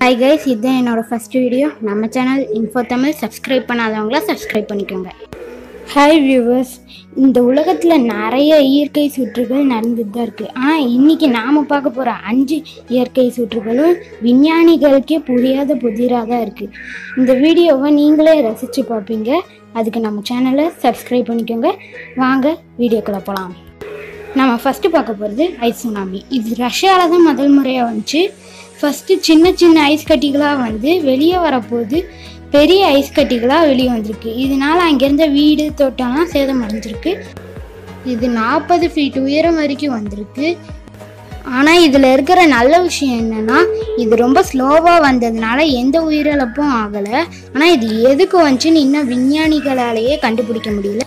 Hi guys, இதுதான் என்னோட first video. நம்ம சேனல் இன்ஃபோ தமிழ் சப்ஸ்கிரைப் பண்ணாதவங்கள சப்ஸ்கிரைப் பண்ணிக்கோங்க. ஹாய் வியூவர்ஸ், இந்த உலகத்தில் நிறைய இயற்கை சுற்றுகள் நடந்துட்டு தான் இருக்குது. ஆனால் இன்றைக்கி நாம் பார்க்க போகிற 5 இயற்கை சுற்றுகளும் விஞ்ஞானிகளுக்கே புரியாத புதிராக தான் இருக்குது. இந்த வீடியோவை நீங்களே ரசித்து பார்ப்பீங்க. அதுக்கு நம்ம சேனலை சப்ஸ்கிரைப் பண்ணிக்கோங்க. வாங்க வீடியோக்குள்ளே போகலாம். நம்ம ஃபஸ்ட்டு பார்க்க போகிறது ஐஸ் சுனாமி. இது ரஷ்யாவில் தான் முதல் முறையாக வந்துச்சு. ஃபஸ்ட்டு சின்ன சின்ன ஐஸ் கட்டிகளாக வந்து வெளியே வரப்போது பெரிய ஐஸ் கட்டிகளாக வெளியே வந்திருக்கு. இதனால் அங்கேருந்த வீடு தோட்டம்லாம் சேதமடைஞ்சிருக்கு. இது 40 ஃபீட் உயரம் வரைக்கும் வந்திருக்கு. ஆனால் இதில் இருக்கிற நல்ல விஷயம் என்னென்னா, இது ரொம்ப ஸ்லோவாக வந்ததுனால எந்த உயிரிழப்பும் ஆகலை. ஆனால் இது எதுக்கு வந்துச்சுன்னு இன்னும் விஞ்ஞானிகளாலேயே கண்டுபிடிக்க முடியல.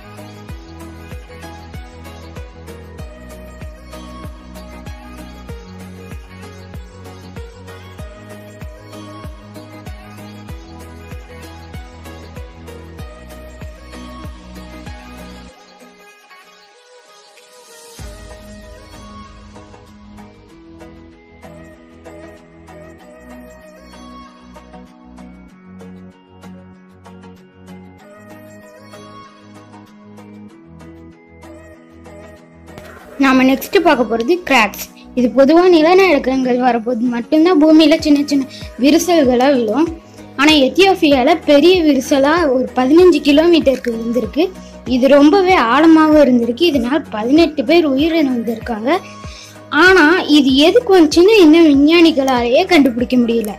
நாம் நெக்ஸ்ட் பார்க்க போகிறது கிராக்ஸ். இது பொதுவாக நிலநடுக்கங்கள் வரப்போது மட்டும்தான் பூமியில் சின்ன சின்ன விரிசல்களாக விழும். ஆனால் எத்தியோப்பியாவில் பெரிய விரிசலாக ஒரு 15 கிலோமீட்டருக்கு விழுந்திருக்கு. இது ரொம்பவே ஆழமாகவும் இருந்திருக்கு. இதனால் 18 பேர் உயிரிழந்திருக்காங்க. ஆனால் இது எதுக்கு வந்துச்சுன்னு இன்னும் விஞ்ஞானிகளாலேயே கண்டுபிடிக்க முடியல.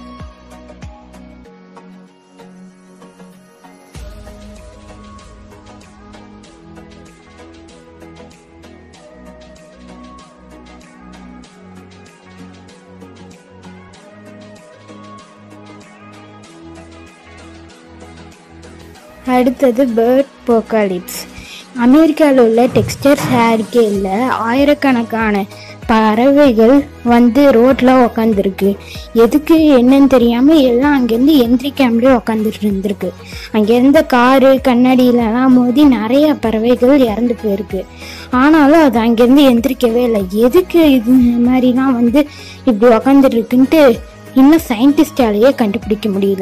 அடுத்தது பேர்ட் போக்காலிப்ஸ். அமெரிக்காவில் உள்ள டெக்ஸ்டஸ் ஹேரிக்கேனில் ஆயிரக்கணக்கான பறவைகள் வந்து ரோட்டில் உக்காந்துருக்கு. எதுக்கு என்னன்னு தெரியாமல் எல்லாம் அங்கேருந்து எந்திரிக்காமலே உக்காந்துட்டு இருந்திருக்கு. அங்கேருந்த காரு கண்ணாடியிலலாம் மோதி நிறைய பறவைகள் இறந்து போயிருக்கு. ஆனாலும் அது அங்கேருந்து எந்திரிக்கவே இல்லை. எதுக்கு இது மாதிரிலாம் வந்து இப்படி உக்காந்துட்டு இருக்குன்ட்டு இன்னும் சயின்டிஸ்டாலேயே கண்டுபிடிக்க முடியல.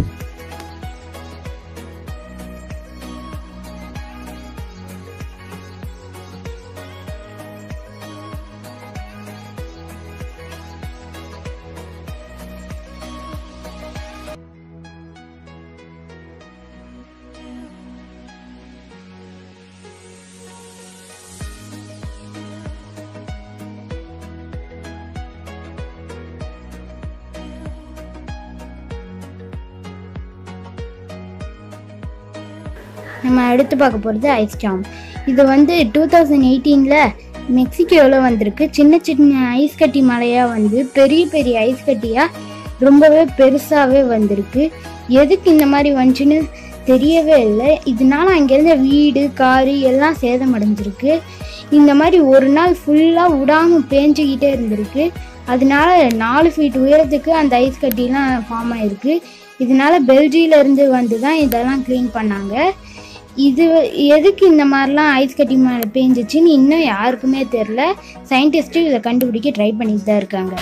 நம்ம அடுத்து பார்க்க போகிறது ஐஸ் ஸ்டார்ம். இது வந்து 2018 மெக்சிகோவில் வந்திருக்கு. சின்ன சின்ன ஐஸ் கட்டி மலையாக வந்து பெரிய பெரிய ஐஸ் கட்டியாக ரொம்பவே பெருசாகவே வந்திருக்கு. எதுக்கு இந்த மாதிரி வந்துச்சுன்னு தெரியவே இல்லை. இதனால அங்கேருந்த வீடு காரு எல்லாம் சேதமடைஞ்சிருக்கு. இந்த மாதிரி ஒரு நாள் ஃபுல்லாக விடாமல் பேஞ்சிக்கிட்டே இருந்திருக்கு. அதனால 4 ஃபீட் உயரத்துக்கு அந்த ஐஸ் கட்டிலாம் ஃபார்ம் ஆகிருக்கு. இதனால பெல்ஜியிலேருந்து வந்து தான் இதெல்லாம் க்ளீன் பண்ணாங்க. இது எதுக்கு இந்த மாதிரிலாம் ஐஸ் கட்டி மேலே பேஞ்சிச்சின்னு இன்னும் யாருக்குமே தெரில. சயின்டிஸ்ட்டு இதை கண்டுபிடிக்க ட்ரை பண்ணிட்டு தான் இருக்காங்க.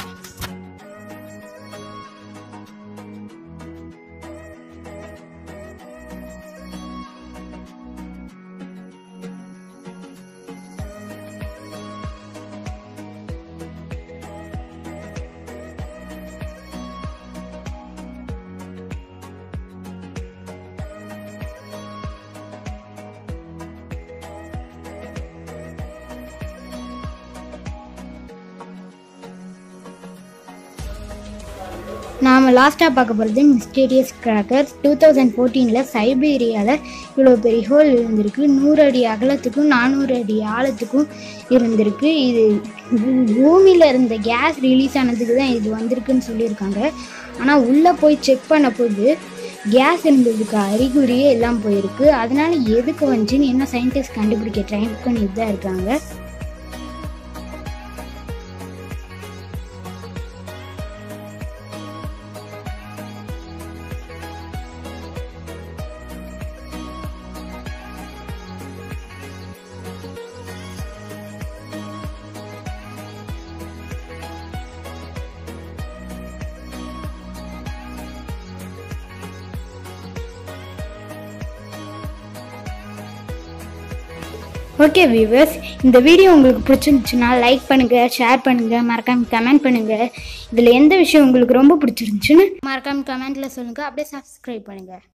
நாம் லாஸ்ட்டாக பார்க்க போகிறது மிஸ்டீரியஸ் கிராக்கர்ஸ். 2014 சைபீரியாவில் இவ்வளோ பெரிய ஹோல் இருந்திருக்கு. 100 அடி அகலத்துக்கும் 400 அடி ஆழத்துக்கும் இருந்திருக்கு. இது பூமியில் இருந்த கேஸ் ரிலீஸ் ஆனதுக்கு தான் இது வந்திருக்குன்னு சொல்லியிருக்காங்க. ஆனால் உள்ளே போய் செக் பண்ண போது கேஸ் இருந்ததுக்கு அறிகுறியே எல்லாம் போயிருக்கு. அதனால எதுக்கு வந்துச்சுன்னு இன்னும் சயின்டிஸ்ட் கண்டுபிடிக்க ட்ரை பண்ணிட்டு தான் இருக்காங்க. ஓகே வியூவர்ஸ், இந்த வீடியோ உங்களுக்கு பிடிச்சிருந்துச்சுன்னா லைக் பண்ணுங்கள், ஷேர் பண்ணுங்கள், மறக்காமல் கமெண்ட் பண்ணுங்கள். இதில் எந்த விஷயம் உங்களுக்கு ரொம்ப பிடிச்சிருந்துச்சுன்னு மறக்காமல் கமெண்ட்டில் சொல்லுங்கள். அப்படியே சப்ஸ்கிரைப் பண்ணுங்கள்.